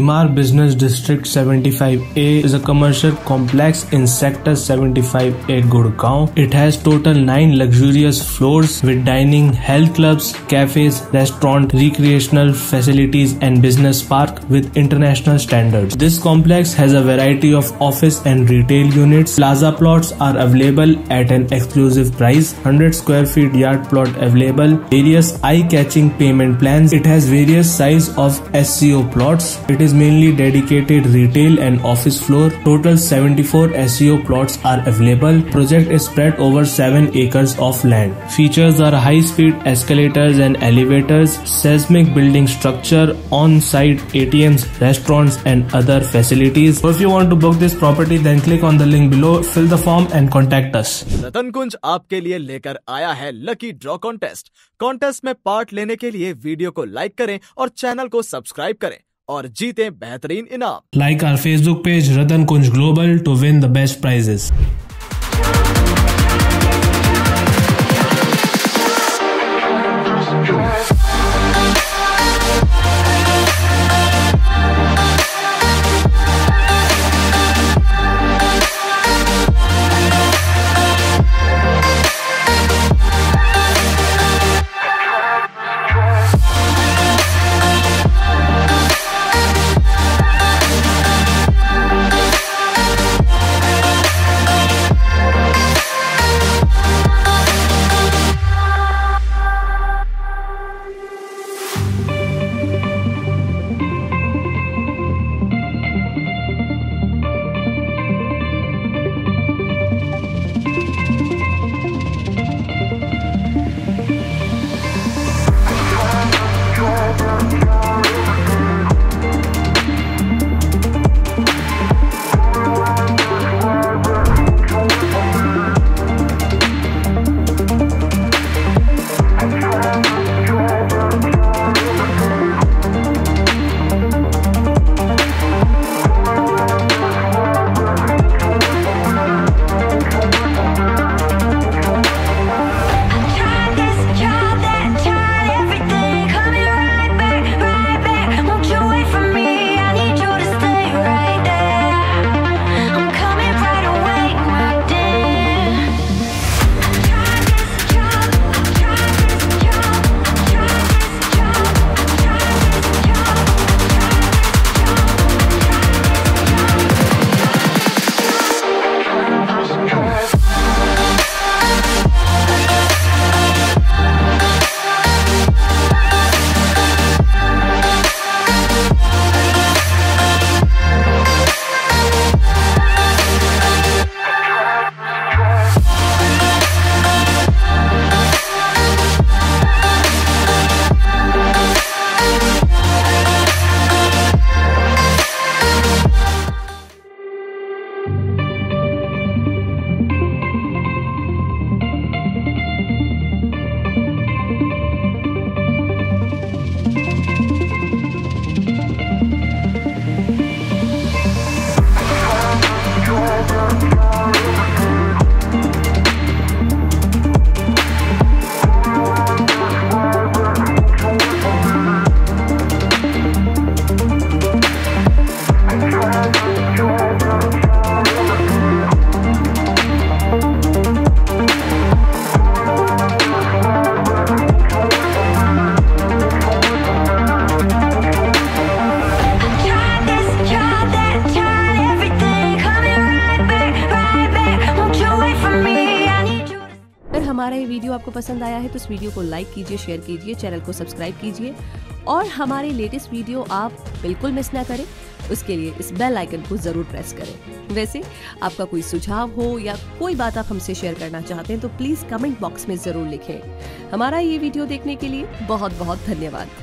Emaar Business District 75A is a commercial complex in Sector 75A, Gurgaon. It has total 9 luxurious floors with dining, health clubs, cafes, restaurant, recreational facilities and business park with international standards. This complex has a variety of office and retail units. Plaza plots are available at an exclusive price. 100 square feet yard plot available. Various eye-catching payment plans. It has various size of SCO plots. It is mainly dedicated retail and office floor. Total 74 SCO plots are available. Project is spread over 7 acres of land. Features are high-speed escalators and elevators, seismic building structure, on-site ATMs, restaurants and other facilities. So if you want to book this property, then click on the link below, fill the form and contact us. रतन कुंज आपके लिए लेकर आया है lucky draw contest. Contest में part लेने के लिए video को लाइक करें और चैनल को सब्सक्राइब करें और जीतें बेहतरीन इनाम। Like our Facebook page Ratan Kunj Global to win the best prizes. हमारा ये वीडियो आपको पसंद आया है तो इस वीडियो को लाइक कीजिए, शेयर कीजिए, चैनल को सब्सक्राइब कीजिए और हमारे लेटेस्ट वीडियो आप बिल्कुल मिस ना करें उसके लिए इस बेल आइकन को जरूर प्रेस करें। वैसे आपका कोई सुझाव हो या कोई बात आप हमसे शेयर करना चाहते हैं तो प्लीज कमेंट बॉक्स में जरूर लिखें। हमारा ये वीडियो देखने के लिए बहुत बहुत धन्यवाद।